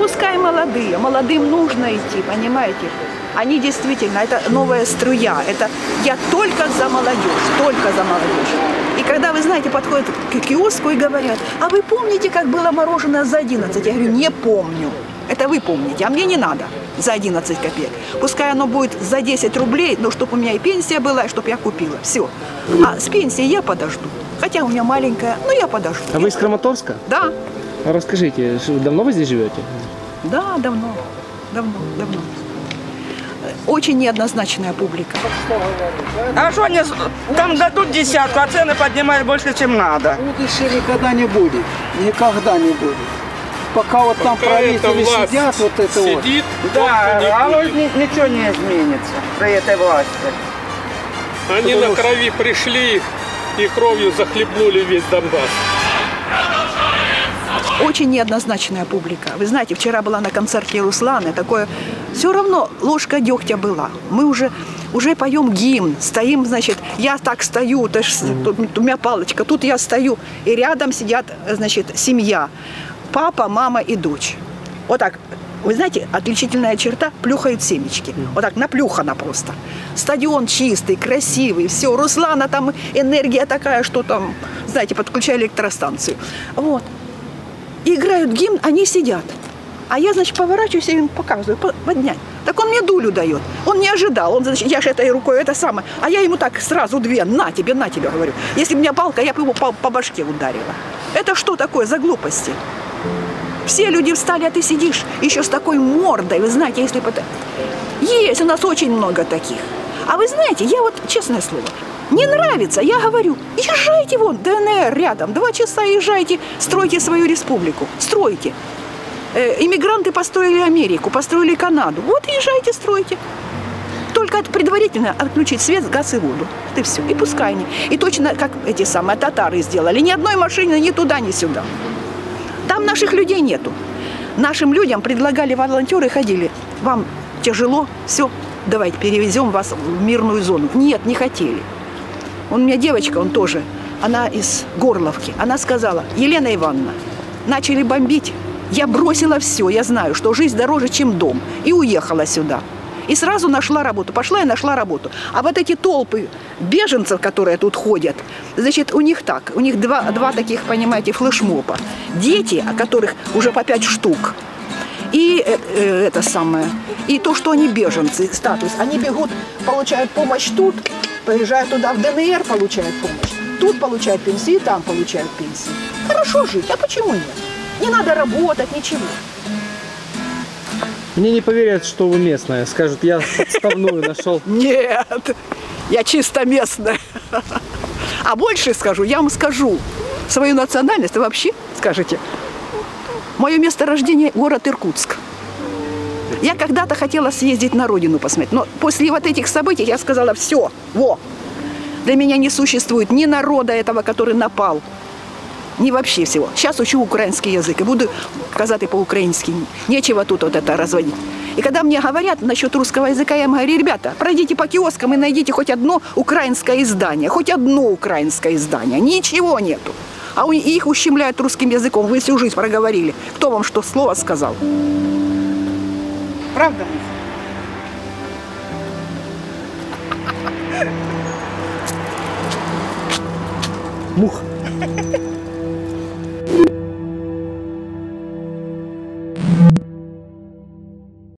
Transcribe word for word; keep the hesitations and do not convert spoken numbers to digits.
пускай молодые, молодым нужно идти, понимаете? Они действительно, это новая струя, это я только за молодежь, только за молодежь. И когда, вы знаете, подходят к киоску и говорят, а вы помните, как было мороженое за одиннадцать? Я говорю, не помню. Это вы помните, а мне не надо за одиннадцать копеек. Пускай оно будет за десять рублей, но чтобы у меня и пенсия была, и чтобы я купила. Все. А с пенсией я подожду. Хотя у меня маленькая, но я подожду. А вы из Краматорска? Да. А расскажите, давно вы здесь живете? Да, давно. Давно, давно. Очень неоднозначная публика. А что они там дадут десятку, а цены поднимают больше, чем надо? Лучше никогда не будет. Никогда не будет. Пока вот там Пока правители сидят, вот это сидит, вот. Да, не а вот будет. ни- ничего не изменится при этой власти. Они на крови пришли и кровью захлебнули весь Донбасс. Очень неоднозначная публика. Вы знаете, вчера была на концерте Русланы, такое, все равно ложка дегтя была. Мы уже, уже поем гимн, стоим, значит, я так стою, то есть, тут у меня палочка, тут я стою, и рядом сидят, значит, семья, папа, мама и дочь. Вот так. Вы знаете, отличительная черта – плюхают семечки. Вот так, наплюхано просто. Стадион чистый, красивый, все. Руслана, там энергия такая, что там, знаете, подключая электростанцию. Вот. И играют гимн, они сидят. А я, значит, поворачиваюсь и им показываю, поднять. Так он мне дулю дает. Он не ожидал. Он, значит, я же этой рукой это самое. А я ему так сразу две, на тебе, на тебе, говорю. Если бы у меня палка, я бы его по, по башке ударила. Это что такое за глупости? Все люди встали, а ты сидишь еще с такой мордой. Вы знаете, если бы это... Есть у нас очень много таких. А вы знаете, я вот, честное слово, не нравится, я говорю, езжайте вон, ДНР рядом, два часа езжайте, стройте свою республику, стройте. Э, иммигранты построили Америку, построили Канаду, вот езжайте, стройте. Только это предварительно отключить свет, газ и воду. Это все, и пускай они. И точно, как эти самые татары сделали, ни одной машины ни туда, ни сюда. Там наших людей нету. Нашим людям предлагали волонтеры, ходили, вам тяжело, все, давайте перевезем вас в мирную зону. Нет, не хотели. У меня девочка, он тоже, она из Горловки. Она сказала, Елена Ивановна, начали бомбить, я бросила все, я знаю, что жизнь дороже, чем дом. И уехала сюда. И сразу нашла работу. Пошла и нашла работу. А вот эти толпы беженцев, которые тут ходят, значит, у них так, у них два, два таких, понимаете, флешмоба. Дети, которых уже по пять штук. И э, э, это самое, и то, что они беженцы, статус. Они бегут, получают помощь тут, приезжают туда, в ДНР получают помощь. Тут получают пенсию, там получают пенсию. Хорошо жить, а почему нет? Не надо работать, ничего. Мне не поверят, что вы местная. Скажут, я подставную нашел. Нет, я чисто местная. А больше скажу, я вам скажу свою национальность, и вообще скажете. Мое место рождения – город Иркутск. Я когда-то хотела съездить на родину посмотреть, но после вот этих событий я сказала, все, во, для меня не существует ни народа этого, который напал, ни вообще всего. Сейчас учу украинский язык и буду казать по-украински. Нечего тут вот это разводить. И когда мне говорят насчет русского языка, я им говорю, ребята, пройдите по киоскам и найдите хоть одно украинское издание, хоть одно украинское издание. Ничего нету. А у их ущемляют русским языком. Вы всю жизнь проговорили. Кто вам что слово сказал? Правда? Мух.